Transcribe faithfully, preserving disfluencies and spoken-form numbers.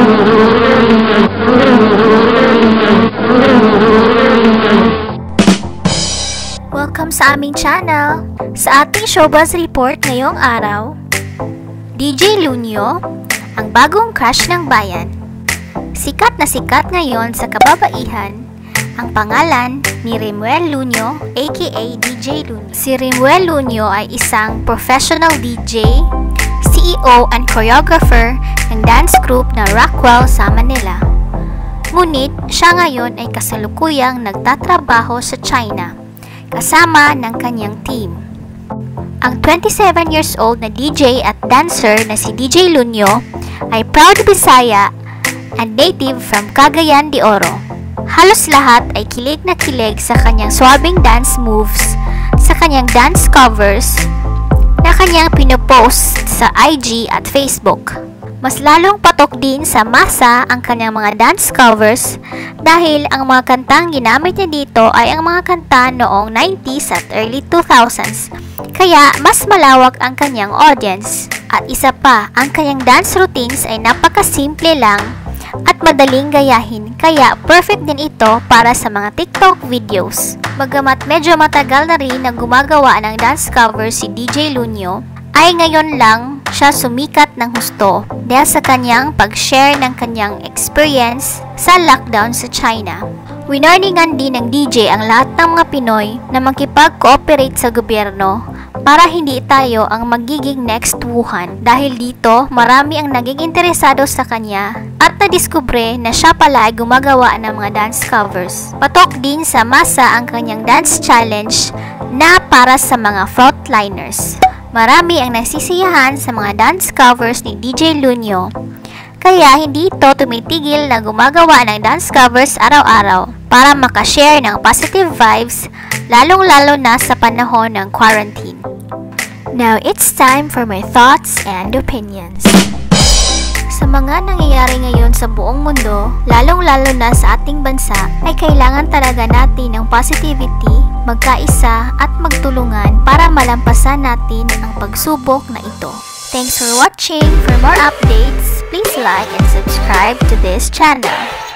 Welcome sa aming channel. Sa ating showbuzz report ngayong araw, D J Lunyo, ang bagong crush ng bayan. Sikat na sikat ngayon sa kababaihan ang pangalan ni Rimuel Lunyo aka D J Lunyo. Si Rimuel Lunyo ay isang professional D J, C E O and choreographer ng dance group na Rockwell sa Manila. Ngunit siya ngayon ay kasalukuyang nagtatrabaho sa China kasama ng kanyang team. Ang twenty-seven years old na D J at dancer na si D J Lunyo ay proud Bisaya and native from Cagayan de Oro. Halos lahat ay kilig na kilig sa kanyang swabing dance moves, sa kanyang dance covers na kanyang pinopost sa I G at Facebook. Mas lalong patok din sa masa ang kanyang mga dance covers dahil ang mga kantang ginamit niya dito ay ang mga kanta noong nineties at early two thousands. Kaya mas malawak ang kanyang audience. At isa pa, ang kanyang dance routines ay napakasimple lang at madaling gayahin, kaya perfect din ito para sa mga TikTok videos. Bagamat medyo matagal na rin na gumagawa ng dance cover si D J Lunyo, ay ngayon lang siya sumikat ng husto dahil sa kanyang pag-share ng kanyang experience sa lockdown sa China. Winarningan din ng D J ang lahat ng mga Pinoy na makipag-cooperate sa gobyerno para hindi tayo ang magiging next Wuhan, dahil dito marami ang naging interesado sa kanya at nadiskubre na siya pala ay gumagawa ng mga dance covers. Patok din sa masa ang kanyang dance challenge na para sa mga frontliners. Marami ang nasisiyahan sa mga dance covers ni D J Lunyo, kaya hindi ito tumitigil na gumagawa ng dance covers araw-araw para makashare ng positive vibes, lalong-lalo na sa panahon ng quarantine. Now it's time for my thoughts and opinions. Sa mga nangyayari ngayon sa buong mundo, lalong-lalo na sa ating bansa, ay kailangan talaga natin ng positivity, magkaisa at magtulungan para malampasan natin ang pagsubok na ito. Thanks for watching. For more updates, please like and subscribe to this channel.